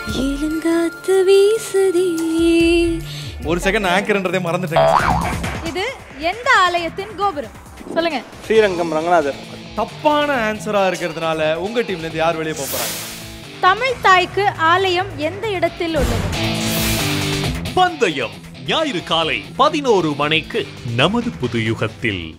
இளங்காத்து வீசுதே. ஒரு செகண்ட் ஆங்கர்ன்றதே மறந்துட்டேன். இது எந்த ஆலயத்தின் கோபுரம்? சொல்லுங்க. ஸ்ரீரங்கம் ரங்கநாதர். தப்பான ஆன்சரா இருக்கிறதுனால உங்க டீம்ல இருந்து யார் வெளியே போறாங்க? தமிழ் தாய்க்கு ஆலயம் எந்த இடத்தில் உள்ளது? பந்தயம் ஞாயிறு காலை 11 மணிக்கு நமது புதுயுகத்தில்.